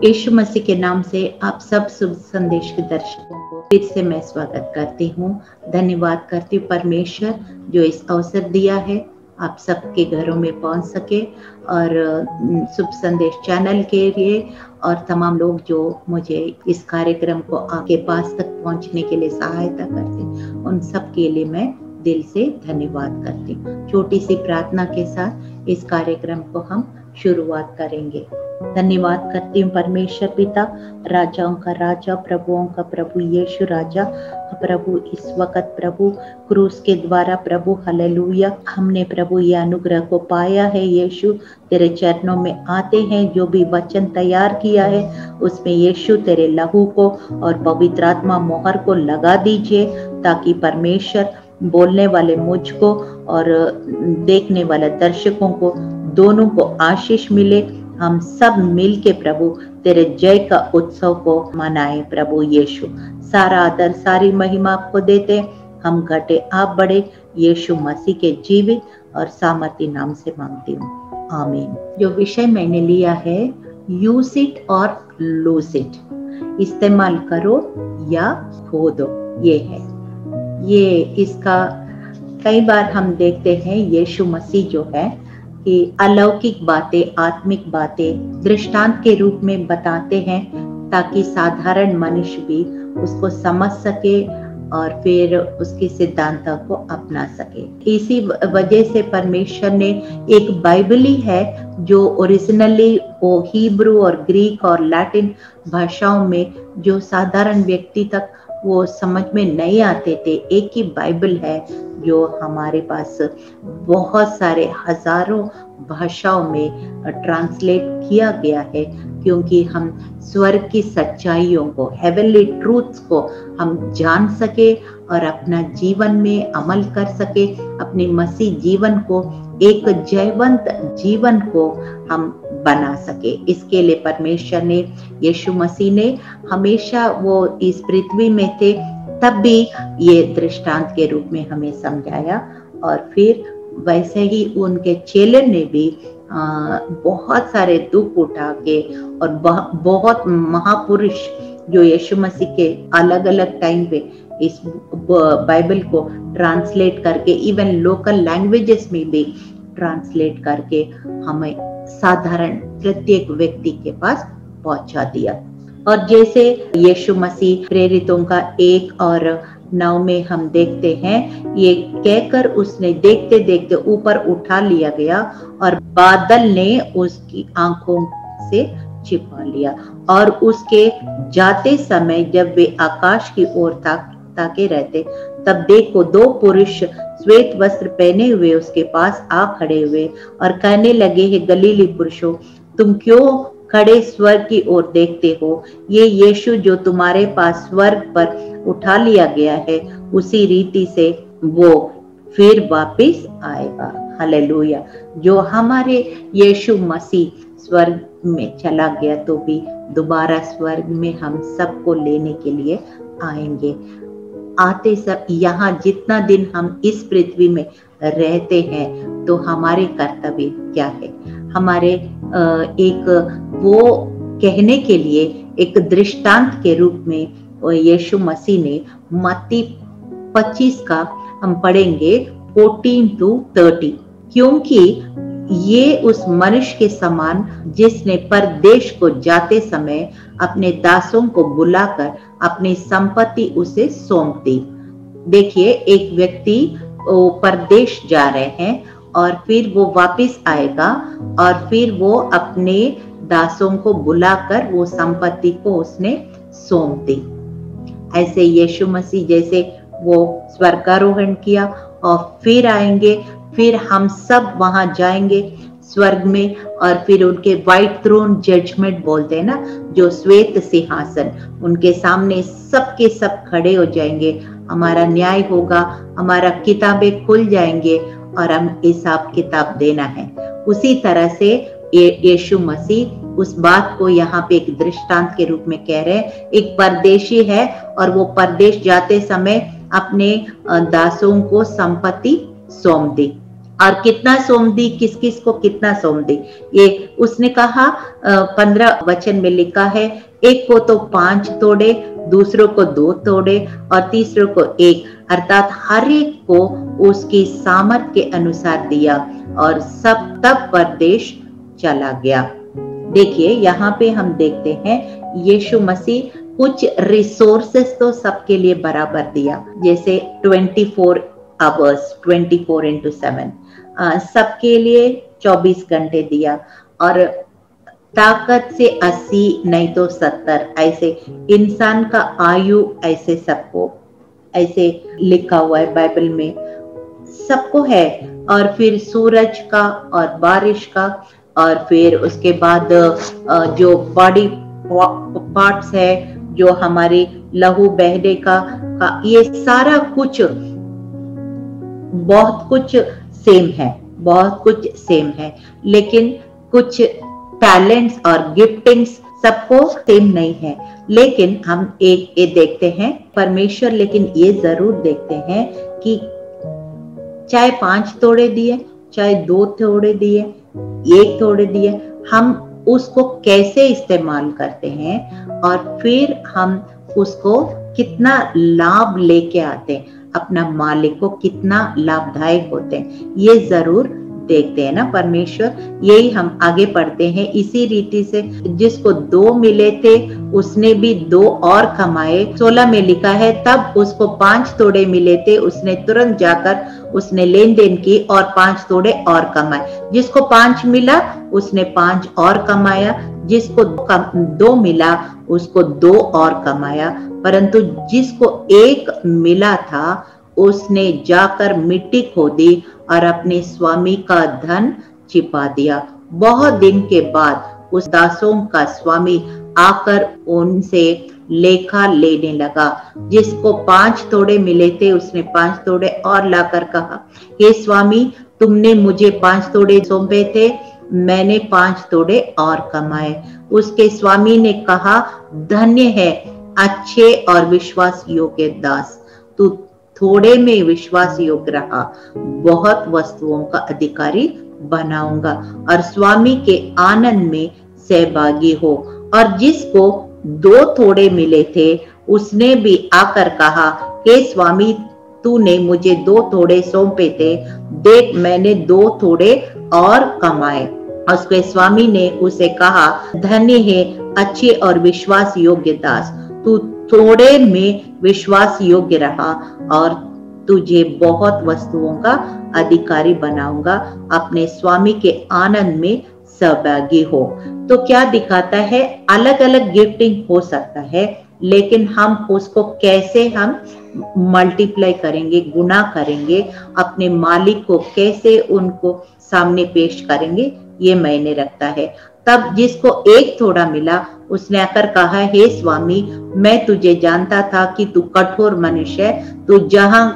यीशु मसीह के नाम से आप सब शुभ संदेश के दर्शकों को फिर से मैं स्वागत करती हूँ। धन्यवाद करती हूँ परमेश्वर जो इस अवसर दिया है आप सबके घरों में पहुंच सके और शुभ संदेश चैनल के लिए और तमाम लोग जो मुझे इस कार्यक्रम को आपके पास तक पहुंचने के लिए सहायता करते उन सब के लिए मैं दिल से धन्यवाद करती हूँ। छोटी सी प्रार्थना के साथ इस कार्यक्रम को हम शुरुआत करेंगे। धन्यवाद करती हूँ परमेश्वर पिता, राजाओं का राजा, प्रभुओं का प्रभु, यीशु राजा प्रभु, इस वक्त प्रभु क्रूस के द्वारा प्रभु हालेलुया हमने प्रभु ये अनुग्रह को पाया है। यीशु तेरे चरणों में आते हैं, जो भी वचन तैयार किया है उसमें यीशु तेरे लहू को और पवित्र आत्मा मोहर को लगा दीजिए, ताकि परमेश्वर बोलने वाले मुझको और देखने वाले दर्शकों को दोनों को आशीष मिले। हम सब मिल के प्रभु तेरे जय का उत्सव को मनाए। प्रभु यीशु सारा आदर सारी महिमा आपको देते, हम घटे आप बड़े, यीशु मसीह के जीवित और सामर्थी नाम से मांगती हूँ, आमीन। जो विषय मैंने लिया है, यूज इट और लूज इट, इस्तेमाल करो या खो दो, ये है। ये इसका कई बार हम देखते हैं यीशु मसीह जो है कि अलौकिक बातें, आत्मिक बातें दृष्टांत के रूप में बताते हैं, ताकि साधारण मनुष्य भी उसको समझ सके और फिर उसकी सिद्धांतों को अपना सके। इसी वजह से परमेश्वर ने एक बाइबल है जो ओरिजिनली वो हिब्रू और ग्रीक और लैटिन भाषाओं में जो साधारण व्यक्ति तक वो समझ में नहीं आते थे, एक ही बाइबल है जो हमारे पास बहुत सारे हजारों भाषाओं में ट्रांसलेट किया गया है, क्योंकि हम स्वर्ग की सच्चाइयों को, हेवनली ट्रूथ्स को हम जान सके और अपना जीवन में अमल कर सके, अपने मसीह जीवन को एक जयवंत जीवन को हम बना सके। इसके लिए परमेश्वर ने, यीशु मसीह ने हमेशा वो इस पृथ्वी में थे तब भी ये दृष्टांत के रूप में हमें समझाया, और फिर वैसे ही उनके चेले ने भी बहुत सारे दुख उठा के और बहुत महापुरुष जो यीशु मसीह के अलग अलग टाइम पे इस बाइबल को ट्रांसलेट करके इवन लोकल लैंग्वेजेस में भी ट्रांसलेट करके हमें साधारण प्रत्येक व्यक्ति के पास पहुंचा दिया। और जैसे यीशु मसीह प्रेरितों का 1:9 में हम देखते हैं, ये कहकर उसने देखते देखते ऊपर उठा लिया गया और बादल ने उसकी आंखों से छिपा लिया, और उसके जाते समय जब वे आकाश की ओर ताके रहते, तब देखो 2 पुरुष श्वेत वस्त्र पहने हुए उसके पास आ खड़े हुए और कहने लगे, हे गलीली पुरुषों, तुम क्यों खड़े स्वर्ग की ओर देखते हो? ये यीशु जो तुम्हारे पास स्वर्ग पर उठा लिया गया है, उसी रीति से वो फिर वापस आएगा। हालेलुया। जो हमारे यीशु मसीह स्वर्ग में चला गया, तो भी दोबारा स्वर्ग में हम सबको लेने के लिए आएंगे। आते सब यहाँ जितना दिन हम इस पृथ्वी में रहते हैं, तो हमारे कर्तव्य क्या है? हमारे एक वो कहने के लिए एक दृष्टांत के रूप में यीशु मसीह ने मत्ती 25 का हम पढ़ेंगे 14-30, क्योंकि ये उस मनुष्य के समान जिसने परदेश को जाते समय अपने दासों को बुलाकर अपनी संपत्ति उसे सौंप दी। देखिए, एक व्यक्ति परदेश जा रहे हैं और फिर वो वापस आएगा और फिर वो अपने दासों को बुलाकर वो संपत्ति को उसने सौंप दी। ऐसे यीशु मसीह जैसे वो स्वर्गारोहण किया और फिर आएंगे, फिर हम सब वहां जाएंगे स्वर्ग में, और फिर उनके व्हाइट थ्रोन जजमेंट बोलते हैं ना, जो श्वेत सिंहासन, उनके सामने सब के सब खड़े हो जाएंगे, हमारा न्याय होगा, हमारा किताबें खुल जाएंगे और हम हिसाब किताब देना है। उसी तरह से यीशु मसीह उस बात को यहाँ पे एक दृष्टांत के रूप में कह रहे हैं। एक परदेशी है और वो परदेश जाते समय अपने दासों को संपत्ति सौंप दी। और कितना सोम दी, किस किस को कितना सोम दी, ये उसने कहा। 15 वचन में लिखा है, एक को तो 5 तोड़े, दूसरों को 2 तोड़े और तीसरों को 1, अर्थात हर एक को उसकी सामर्थ के अनुसार दिया और सब तब परदेश चला गया। देखिए यहाँ पे हम देखते हैं यीशु मसीह कुछ रिसोर्सेस तो सबके लिए बराबर दिया, जैसे 24 आवर्स 24x7 सबके लिए 24 घंटे दिया, और ताकत से 80 नहीं तो 70, ऐसे इंसान का आयु ऐसे सबको ऐसे लिखा हुआ है बाइबल में, सबको है। और फिर सूरज का और बारिश का, और फिर उसके बाद जो बॉडी पार्ट्स है, जो हमारे लहू बहने का ये सारा कुछ बहुत कुछ सेम है, बहुत कुछ सेम है, लेकिन कुछ टैलेंट्स और गिफ्टिंग्स सबको सेम नहीं है। लेकिन हम एक ये देखते हैं परमेश्वर, लेकिन ये जरूर देखते हैं कि चाहे 5 तोड़े दिए, चाहे 2 तोड़े दिए, 1 तोड़े दिए, हम उसको कैसे इस्तेमाल करते हैं और फिर हम उसको कितना लाभ लेके आते हैं, अपना मालिक को कितना लाभदायक होते हैं, ये जरूर देखते हैं ना परमेश्वर। यही हम आगे पढ़ते हैं इसी रीति से, जिसको 2 मिले थे उसने भी 2 और कमाए। 16 में लिखा है, तब उसको 5 तोड़े मिले थे, उसने तुरंत जाकर उसने लेन देन की और 5 तोड़े और कमाए। जिसको 5 मिला उसने 5 और कमाया, जिसको 2 मिला उसको 2 और कमाया, परंतु जिसको 1 मिला था उसने जाकर मिट्टी खोदी और अपने स्वामी का धन छिपा दिया। बहुत दिन के बाद उस दासों का स्वामी आकर उनसे लेखा लेने लगा। जिसको 5 तोड़े मिले थे उसने 5 तोड़े और लाकर कहा, हे स्वामी, तुमने मुझे 5 तोड़े सौंपे थे, मैंने 5 तोड़े और कमाए। उसके स्वामी ने कहा, धन्य है अच्छे और विश्वास योग्य दास, तू थोड़े में विश्वास योग्य रहा, बहुत वस्तुओं का अधिकारी बनाऊंगा और स्वामी के आनंद में सहभागी हो। और जिसको 2 थोड़े मिले थे उसने भी आकर कहा, हे स्वामी, तूने मुझे 2 थोड़े सौंपे थे, देख मैंने 2 थोड़े और कमाए। उसके स्वामी ने उसे कहा, धन्य है अच्छे और विश्वास योग्य दास, तू थोड़े में विश्वास योग्य रहा और तुझे बहुत वस्तुओं का अधिकारी बनाऊंगा, अपने स्वामी के आनंद में सहभागी हो। तो क्या दिखाता है, अलग अलग गिफ्टिंग हो सकता है, लेकिन हम उसको कैसे हम मल्टीप्लाई करेंगे, गुना करेंगे, अपने मालिक को कैसे उनको सामने पेश करेंगे, ये मायने रखता है। तब जिसको 1 थोड़ा मिला उसने आकर कहा, हे स्वामी, मैं तुझे जानता था कि तू कठोर मनुष्य है, तू जहां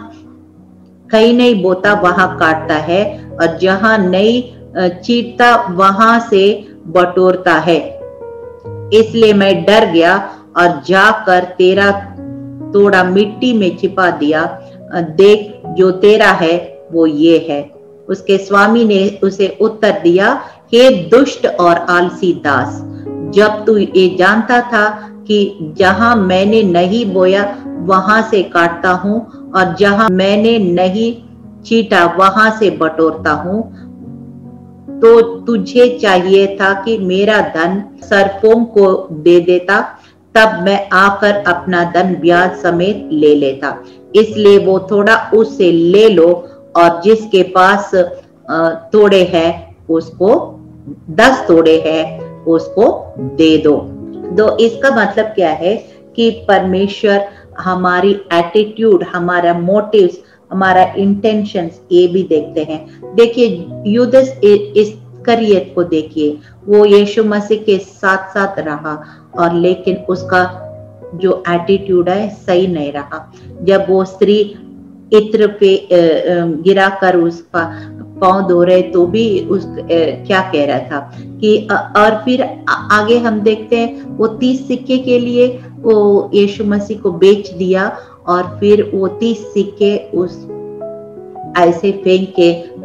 कहीं नहीं बोता वहां काटता है और जहां नहीं चीरता वहां से बटोरता है। इसलिए मैं डर गया और जाकर तेरा तोड़ा मिट्टी में छिपा दिया, देख जो तेरा है वो ये है। उसके स्वामी ने उसे उत्तर दिया, हे दुष्ट और आलसी दास, जब तू ये जानता था कि जहां मैंने नहीं बोया वहां से काटता हूं और जहां मैंने नहीं चीटा वहां से बटोरता हूं, तो तुझे चाहिए था कि मेरा धन सर्पों को दे देता, तब मैं आकर अपना धन ब्याज समेत ले लेता। इसलिए वो थोड़ा उससे ले लो और जिसके पास तोड़े हैं उसको 10 तोड़े हैं उसको दे दो। तो इसका मतलब क्या है कि परमेश्वर हमारी एटीट्यूड, हमारा मोटिव्स, हमारा इंटेंशंस ये भी देखते हैं। देखिए यूदस इस्करियत को देखिए, वो यीशु मसीह के साथ साथ रहा और लेकिन उसका जो एटीट्यूड है सही नहीं रहा। जब वो स्त्री इत्र पे गिरा कर उसका पांव धो रहे तो भी उस क्या कह रहा था कि और फिर आगे हम देखते हैं वो 30 सिक्के के लिए वो यीशु मसीह को बेच दिया और फिर वो 30 सिक्के उस ऐसे फेंक के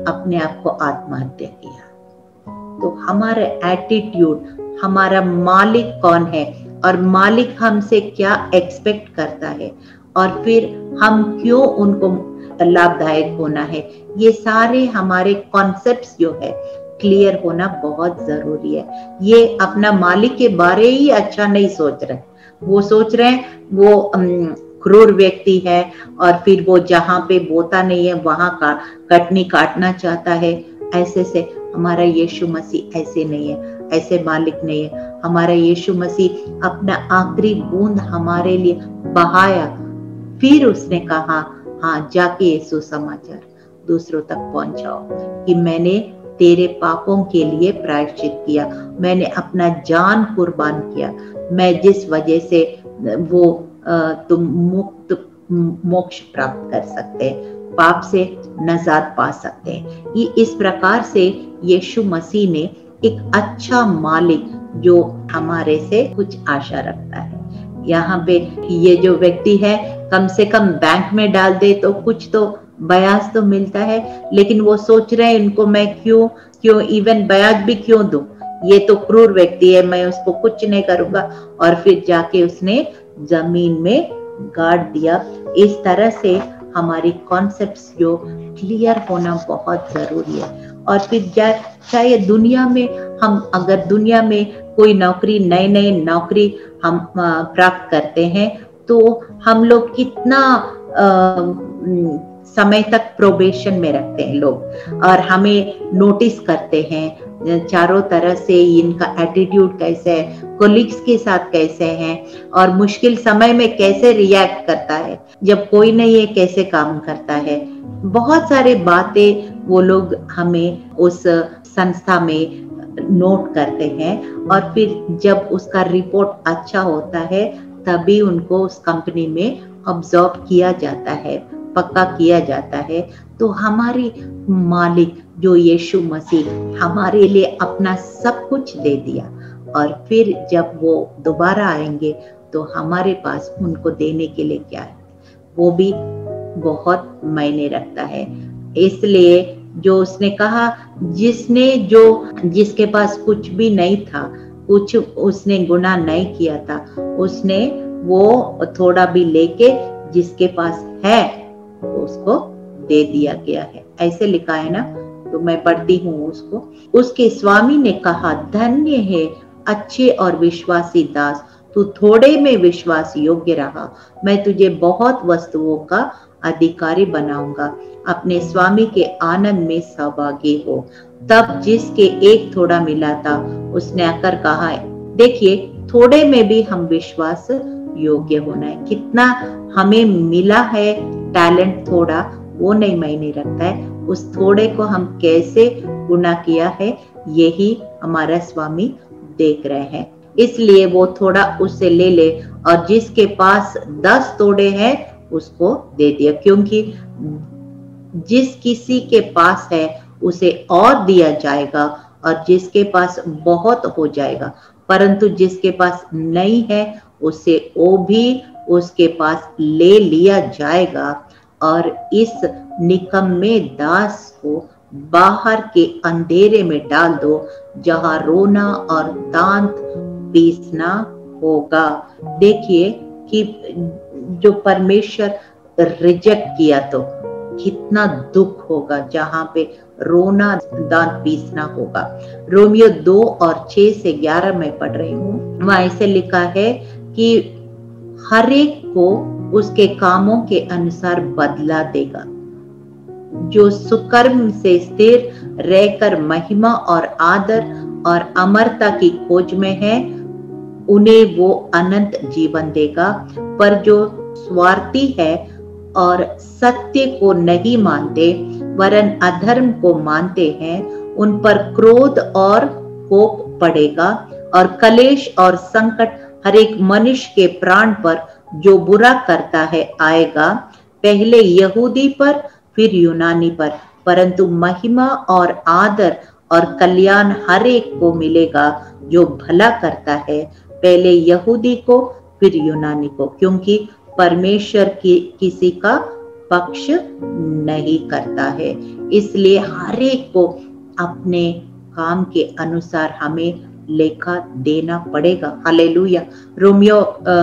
अपने आप को आत्महत्या किया। तो हमारा एटीट्यूड, हमारा मालिक कौन है और मालिक हमसे क्या एक्सपेक्ट करता है और फिर हम क्यों उनको लाभदायक होना है, ये सारे हमारे कॉन्सेप्ट्स जो है क्लियर होना बहुत जरूरी है। ये अपना मालिक के बारे ही अच्छा नहीं सोच रहे, वो सोच रहे हैं वो क्रूर व्यक्ति है और फिर वो जहाँ पे बोता नहीं है वहां का कटनी काटना चाहता है। ऐसे से हमारा यीशु मसीह ऐसे नहीं है, ऐसे मालिक नहीं है। हमारा यीशु मसीह अपना आखिरी बूंद हमारे लिए बहाया, फिर उसने कहा हाँ जाके ये सुसमाचार दूसरों तक पहुंचाओ कि मैंने तेरे पापों के लिए प्रायश्चित किया, मैंने अपना जान कुर्बान किया, मैं जिस वजह से वो तुम मुक्त मोक्ष प्राप्त कर सकते हैं, पाप से नजात पा सकते हैं। ये इस प्रकार से यीशु मसीह ने एक अच्छा मालिक जो हमारे से कुछ आशा रखता है। यहाँ पे ये जो व्यक्ति है कम से कम बैंक में डाल दे तो कुछ तो ब्याज तो मिलता है, लेकिन वो सोच रहे हैं इनको मैं क्यों इवन ब्याज भी क्यों दूं, ये तो क्रूर व्यक्ति है, मैं उसको कुछ नहीं करूंगा। और फिर जाके उसने जमीन में गाड़ दिया। इस तरह से हमारी कॉन्सेप्ट्स जो क्लियर होना बहुत जरूरी है। और फिर चाहे दुनिया में हम अगर दुनिया में कोई नौकरी नई नौकरी हम प्राप्त करते हैं तो हम लोग कितना समय तक प्रोबेशन में रखते हैं लोग, और हमें नोटिस करते हैं चारों तरह से इनका एटीट्यूड कैसे है, कोलिग्स के साथ कैसे हैं और मुश्किल समय में कैसे रिएक्ट करता है, जब कोई नहीं है कैसे काम करता है। बहुत सारे बातें वो लोग हमें उस संस्था में नोट करते हैं और फिर जब उसका रिपोर्ट अच्छा होता है तभी उनको उस कंपनी में ऑब्जर्व किया जाता है, पक्का किया जाता है। तो हमारी मालिक जो यीशु मसीह हमारे लिए अपना सब कुछ दे दिया और फिर जब वो दोबारा आएंगे तो हमारे पास उनको देने के लिए क्या है, वो भी बहुत मायने रखता है। इसलिए जो उसने कहा जिसके पास कुछ भी नहीं था, कुछ उसने गुनाह नहीं किया था, उसने वो थोड़ा भी लेके जिसके पास है उसको दे दिया गया है, ऐसे लिखा है ना। तो मैं पढ़ती हूँ उसको। उसके स्वामी ने कहा, धन्य है अच्छे और विश्वासी दास, तू थोड़े में विश्वास योग्य रहा, मैं तुझे बहुत वस्तुओं का अधिकारी बनाऊंगा, अपने स्वामी के आनंद में सहभागी हो। तब जिसके एक थोड़ा मिला था उसने आकर कहा, देखिए थोड़े में भी हम विश्वास योग्य होना है। कितना हमें मिला है टैलेंट थोड़ा, वो नहीं मायने रखता है, उस थोड़े को हम कैसे गुना किया है यही हमारा स्वामी देख रहे हैं। इसलिए वो थोड़ा उससे ले ले और जिसके पास 10 तोड़े हैं उसको दे दिया, क्योंकि जिस किसी के पास है उसे और दिया जाएगा और जिसके पास बहुत हो जाएगा, परंतु जिसके पास नहीं है उसे वो भी उसके पास ले लिया जाएगा। और इस निकम्मे दास को बाहर के अंधेरे में डाल दो, जहां रोना और दांत पीसना होगा। देखिए कि जो परमेश्वर रिजेक्ट किया तो कितना दुख होगा, जहां पे रोना दांत पीसना होगा। रोमियो 2 और 6 से 11 में पढ़ रही हूँ, वहां ऐसे लिखा है कि हर एक को उसके कामों के अनुसार बदला देगा। जो सुकर्म से स्थिर रहकर महिमा और आदर और अमरता की खोज में है, उन्हें वो अनंत जीवन देगा। पर जो स्वार्थी है और सत्य को नहीं मानते वरन अधर्म को मानते हैं, उन पर क्रोध और कोप पड़ेगा और कलेश और संकट हर एक मनुष्य के प्राण पर जो बुरा करता है आएगा, पहले यहूदी पर फिर यूनानी पर, परंतु महिमा और आदर और कल्याण हर एक को मिलेगा जो भला करता है, पहले यहूदी को फिर यूनानी को, क्योंकि परमेश्वर की किसी का पक्ष नहीं करता है। इसलिए हर एक को अपने काम के अनुसार हमें लेखा देना पड़ेगा। हालेलुया। रोमियो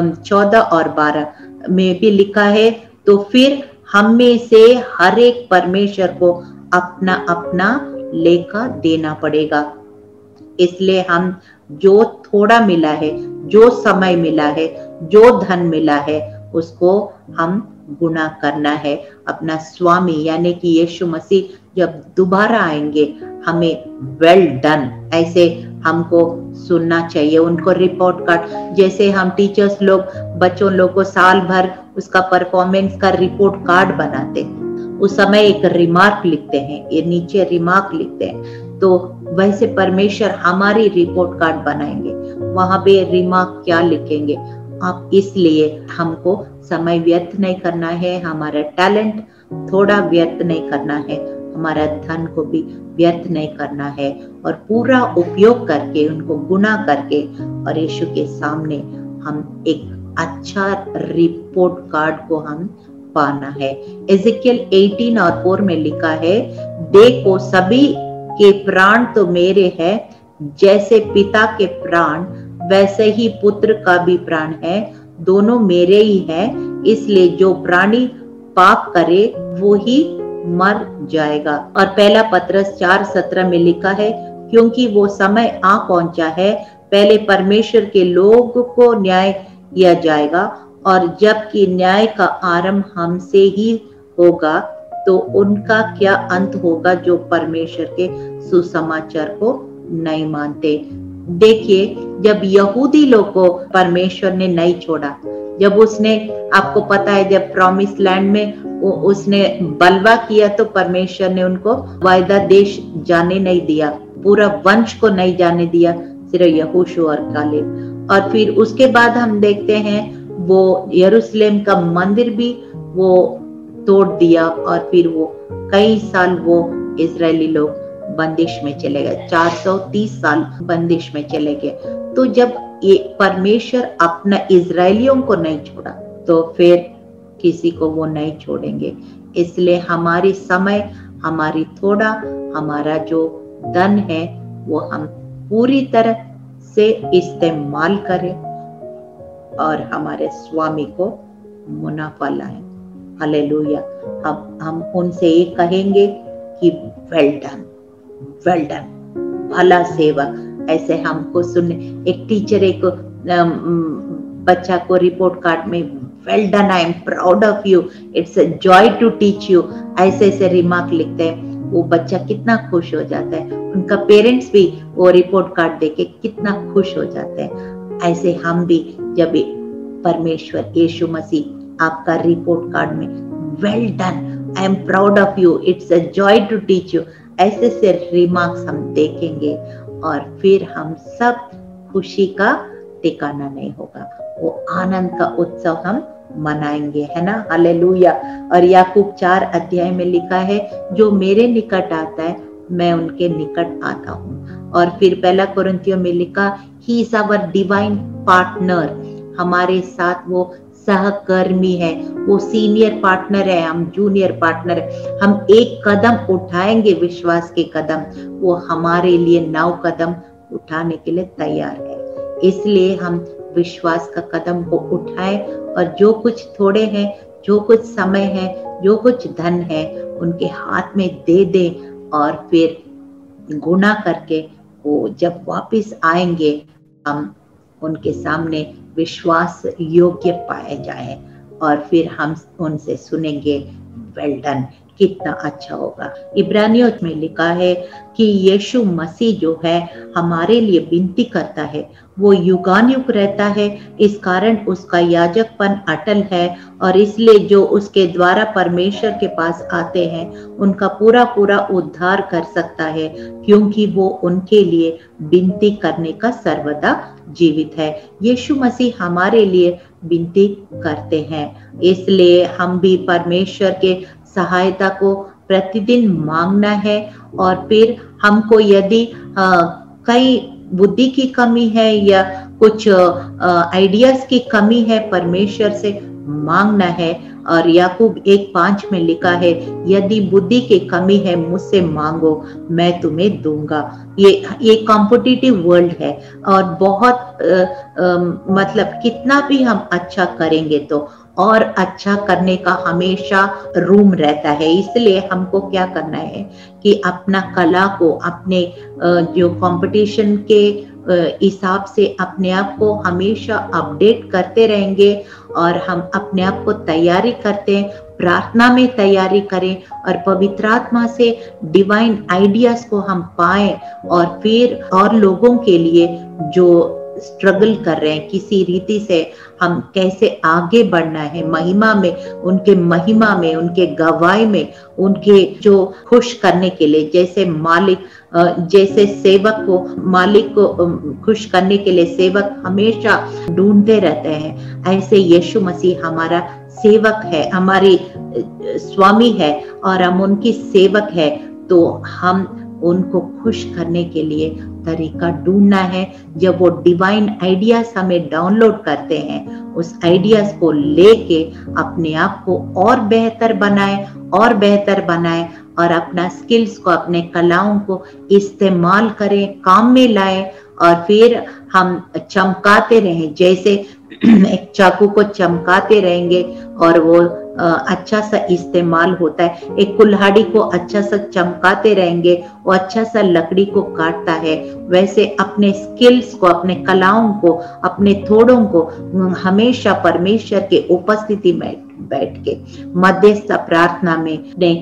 14 और 12 में भी लिखा है, तो फिर हम में से हर एक परमेश्वर को अपना अपना लेखा देना पड़ेगा। इसलिए हम जो थोड़ा मिला है, जो समय मिला है, जो धन मिला है, उसको हम गुणा करना है। अपना स्वामी यानी कि यीशु मसीह जब दोबारा आएंगे, हमें वेल डन ऐसे हमको सुनना चाहिए। उनको रिपोर्ट कार्ड, जैसे हम टीचर्स लोग बच्चों लोग को साल भर उसका परफॉर्मेंस का रिपोर्ट कार्ड बनाते, उस समय एक रिमार्क लिखते हैं, ये नीचे रिमार्क लिखते हैं, तो वैसे परमेश्वर हमारी रिपोर्ट कार्ड बनाएंगे, वहां पे रिमार्क क्या लिखेंगे आप। इसलिए हमको समय व्यर्थ नहीं करना है, हमारा टैलेंट थोड़ा व्यर्थ नहीं करना है, हमारा धन को भी व्यर्थ नहीं करना है, और पूरा उपयोग करके उनको गुना करके और यीशु के सामने हम एक अच्छा रिपोर्ट कार्ड को हम पाना है। एजेकियल 18 और 4 में लिखा है, देखो सभी के प्राण तो मेरे हैं, जैसे पिता के प्राण वैसे ही पुत्र का भी प्राण है, दोनों मेरे ही है। इसलिए जो प्राणी पाप करे वो ही मर जाएगा। और पहला पत्रस 4:17 में लिखा है, क्योंकि वो समय आ पहुंचा है, पहले परमेश्वर के लोग को न्याय किया जाएगा, और जबकि न्याय का आरंभ हमसे ही होगा, तो उनका क्या अंत होगा जो परमेश्वर के सुसमाचार को नहीं मानते। देखिए, जब यहूदी लोग को परमेश्वर ने नहीं छोड़ा, जब उसने, आपको पता है, जब प्रॉमिस लैंड में उसने बलवा किया, तो परमेश्वर ने उनको वायदा देश जाने नहीं दिया, पूरा वंश को नहीं जाने दिया, सिर्फ यहोशू और कालेब। और फिर उसके बाद हम देखते हैं वो यरूशलेम का मंदिर भी वो तोड़ दिया, और फिर वो कई साल वो इजरायली लोग बंदिश में चले गए, 430 साल बंदिश में चले गए। तो जब ये परमेश्वर अपना इजरायलियों को नहीं छोड़ा, तो फिर किसी को वो नहीं छोड़ेंगे। इसलिए हमारी समय, हमारी थोड़ा, हमारा जो धन है, वो हम पूरी तरह से इस्तेमाल करें और हमारे स्वामी को मुनाफा लाएं। हालेलुया। हम उनसे ये कहेंगे कि वेल डन, वेल डन, भला सेवक। ऐसे हमको सुनने, एक टीचर एक बच्चा को रिपोर्ट कार्ड में, well done, I am proud of you, it's a joy to teach you, ऐसे ऐसे रिमार्क लिखते हैं। वो बच्चा कितना खुश हो जाता है, उनका पेरेंट्स भी वो रिपोर्ट कार्ड देके कितना खुश हो जाते हैं। ऐसे हम भी जब परमेश्वर यीशु मसीह आपका रिपोर्ट कार्ड में well done, I am proud of you, it's a joy to teach you, ऐसे से रिमार्क्स हम देखेंगे, और फिर हम सब खुशी का ठिकाना नहीं होगा, वो आनंद का उत्सव हम मनाएंगे, है ना। हालेलुया। और याकूब 4 अध्याय में लिखा है, जो मेरे निकट आता है मैं उनके निकट आता हूँ। और फिर पहला कुरिन्थियों में लिखा, he is our divine partner, हमारे साथ वो सहकर्मी है, वो सीनियर पार्टनर है, हम जूनियर पार्टनर है। हम एक कदम उठाएंगे विश्वास के कदम, वो हमारे लिए 9 कदम उठाने के लिए तैयार है। इसलिए हम विश्वास का कदम को उठाएं, और जो कुछ थोड़े हैं, जो कुछ समय है, जो कुछ धन है, उनके हाथ में दे दें, और फिर गुना करके वो जब वापस आएंगे, हम उनके सामने विश्वास योग्य पाए जाएं, और फिर हम उनसे सुनेंगे वेल डन, कितना अच्छा होगा। इब्रानियों में लिखा है कि यीशु मसीह जो है हमारे लिए विनती करता है, वो युगानुयुग रहता है, इस कारण उसका याजकपन अटल है, और इसलिए जो उसके द्वारा परमेश्वर के पास आते हैं उनका पूरा पूरा उद्धार कर सकता है, क्योंकि वो उनके लिए विनती करने का सर्वदा जीवित है। यीशु मसीह हमारे लिए विनती करते हैं, इसलिए हम भी परमेश्वर के सहायता को प्रतिदिन मांगना है। और फिर हमको यदि कई बुद्धि की कमी है या कुछ आइडियाज की कमी है परमेश्वर से, मांगना है। और याकूब 1:5 में लिखा है, यदि बुद्धि की कमी है मुझसे मांगो, मैं तुम्हें दूंगा। ये कॉम्पिटिटिव वर्ल्ड है और बहुत मतलब कितना भी हम अच्छा करेंगे तो और अच्छा करने का हमेशा रूम रहता है। इसलिए हमको क्या करना है कि अपना कला को, अपने जो कंपटीशन के हिसाब से अपने आप को हमेशा अपडेट करते रहेंगे और हम अपने आप को तैयारी करते हैं, प्रार्थना में तैयारी करें और पवित्र आत्मा से डिवाइन आइडियाज को हम पाएं और फिर और लोगों के लिए जो स्ट्रगल कर रहे हैं किसी रीति से हम कैसे आगे बढ़ना है महिमा में, उनके गवाही में, उनके जो खुश करने के लिए, जैसे मालिक जैसे सेवक को, मालिक को खुश करने के लिए सेवक हमेशा ढूंढते रहते हैं, ऐसे यीशु मसीह हमारा सेवक है, हमारी स्वामी है और हम उनकी सेवक है। तो हम उनको खुश करने के लिए तरीका ढूंढना है। जब वो डिवाइन आइडियाज हमें डाउनलोड करते हैं, उस आइडियाज को लेके अपने आप को और बेहतर बनाए और अपना स्किल्स को, अपने कलाओं को इस्तेमाल करें, काम में लाएं और फिर हम चमकाते रहें। जैसे एक चाकू को चमकाते रहेंगे और वो अच्छा सा इस्तेमाल होता है, एक कुल्हाड़ी को अच्छा सा चमकाते रहेंगे, वो अच्छा सा लकड़ी को काटता है। वैसे अपने स्किल्स को, अपने कलाओं को, अपने थोड़ों को हमेशा परमेश्वर के उपस्थिति में बैठ के मध्यस्थ प्रार्थना में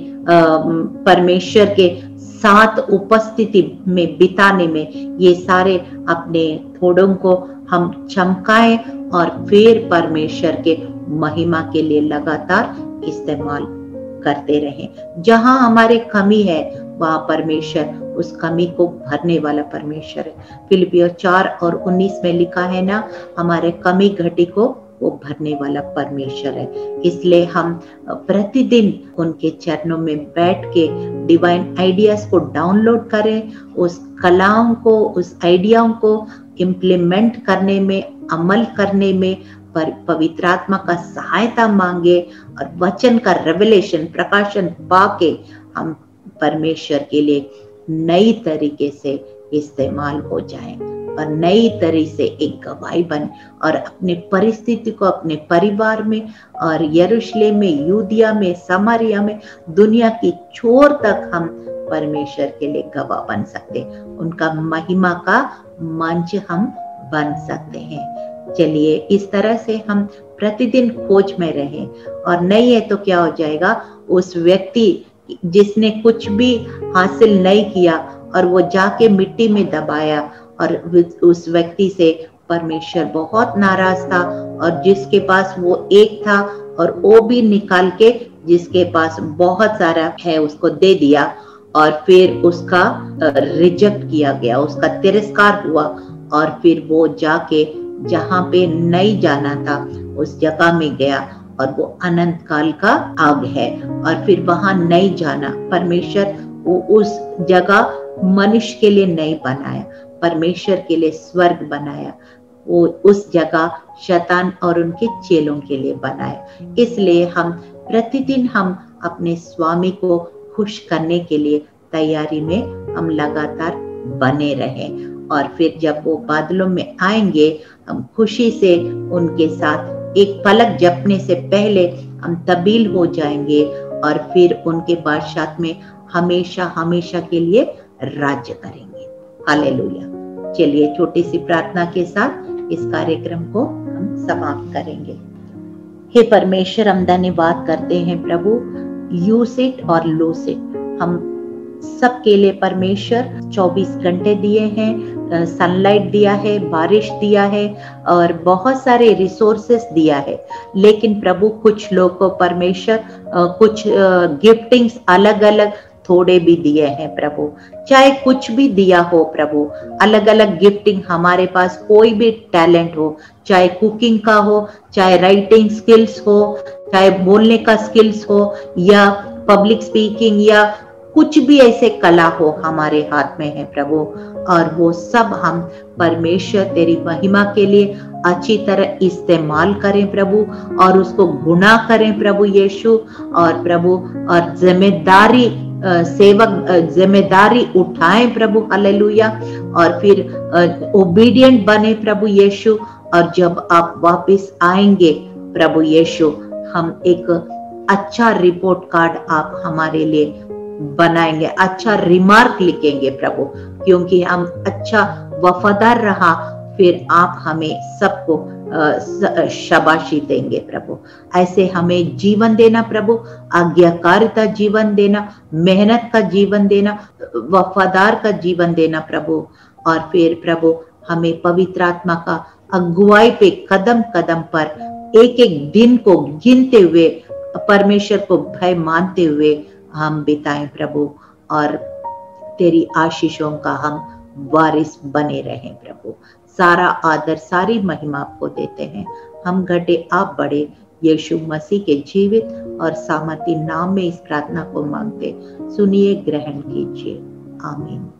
परमेश्वर के साथ उपस्थिति में बिताने में ये सारे अपने थोड़ों को हम चमकाएं और फिर परमेश्वर के महिमा के लिए लगातार इस्तेमाल करते रहें। जहां हमारे कमी है वहां परमेश्वर उस कमी को भरने वाला परमेश्वर है। फिलिपियों 4:19 में लिखा है ना, हमारे कमी घटी को वो भरने वाला परमेश्वर है। इसलिए हम प्रतिदिन उनके चरणों में बैठ के डिवाइन आइडियाज को डाउनलोड करें, उस कलाओं को, उस आइडियाओं को इम्प्लीमेंट करने में, अमल करने में पवित्र आत्मा का सहायता मांगे और वचन का रेवलेशन, प्रकाशन पाके हम परमेश्वर के लिए नई तरीके से इस्तेमाल हो जाएं और नई तरीके से एक गवाही बने और अपने परिस्थिति को अपने परिवार में और यरूशलेम में, यूदिया में, समारिया में, दुनिया की छोर तक हम परमेश्वर के लिए गवाह बन सकते हैं, उनका महिमा का मंच हम बन सकते हैं। चलिए इस तरह से हम प्रतिदिन खोज में रहें और नहीं है तो क्या हो जाएगा, उस व्यक्ति जिसने कुछ भी हासिल नहीं किया और वो जाके मिट्टी में दबाया और उस व्यक्ति से परमेश्वर बहुत नाराज था और जिसके पास वो एक था और वो भी निकाल के जिसके पास बहुत सारा है उसको दे दिया और फिर उसका रिजेक्ट किया गया, उसका तिरस्कार हुआ और फिर वो जाके जहां पे नहीं जाना था उस जगह में गया और वो अनंत काल का आग है और फिर वहां नहीं जाना। परमेश्वर उस जगह मनुष्य के लिए नहीं बनाया, परमेश्वर के लिए स्वर्ग बनाया, वो उस जगह शैतान और उनके चेलों के लिए बनाया। इसलिए हम प्रतिदिन हम अपने स्वामी को खुश करने के लिए तैयारी में हम लगातार बने रहें और फिर जब वो बादलों में आएंगे हम खुशी से उनके साथ एक पलक झपकने से पहले हम तब्दील हो जाएंगे और फिर उनके बादशाह में हमेशा हमेशा के लिए राज्य करेंगे। हालेलुया। चलिए छोटी सी प्रार्थना के साथ इस कार्यक्रम को हम समाप्त करेंगे। हे परमेश्वर, हम धन्यवाद करते हैं प्रभु, यूज इट और लूज इट। हम सबके लिए परमेश्वर 24 घंटे दिए हैं, सनलाइट दिया है, बारिश दिया है और बहुत सारे रिसोर्सेस दिया है, लेकिन प्रभु कुछ लोग को परमेश्वर कुछ गिफ्टिंग्स अलग अलग थोड़े भी दिए हैं प्रभु, चाहे कुछ भी दिया हो प्रभु, अलग अलग गिफ्टिंग हमारे पास कोई भी टैलेंट हो, चाहे कुकिंग का हो, चाहे राइटिंग स्किल्स हो, चाहे बोलने का स्किल्स हो या पब्लिक स्पीकिंग या कुछ भी ऐसे कला हो हमारे हाथ में है प्रभु, और वो सब हम परमेश्वर तेरी महिमा के लिए अच्छी तरह इस्तेमाल करें प्रभु, और उसको गुना करें प्रभु यीशु। और प्रभु और जिम्मेदारी जिम्मेदारी उठाएं प्रभु, हालेलुया। और फिर ओबीडिएंट बने प्रभु यीशु। और जब आप वापस आएंगे प्रभु यीशु, हम एक अच्छा रिपोर्ट कार्ड आप हमारे लिए बनाएंगे, अच्छा रिमार्क लिखेंगे प्रभु, क्योंकि हम अच्छा वफादार रहा, फिर आप हमें सबको शाबाशी देंगे प्रभु। ऐसे हमें जीवन देना प्रभु, आज्ञाकारिता जीवन देना, मेहनत का जीवन देना, वफादार का जीवन देना प्रभु। और फिर प्रभु हमें पवित्र आत्मा का अगुवाई पे कदम कदम पर एक एक दिन को गिनते हुए, परमेश्वर को भय मानते हुए हम बिताएं प्रभु, और तेरी आशीषों का हम वारिस बने रहें प्रभु। सारा आदर सारी महिमा आपको देते हैं। हम घटे आप बड़े, यीशु मसीह के जीवित और सामर्थी नाम में इस प्रार्थना को मांगते, सुनिए, ग्रहण कीजिए, आमीन।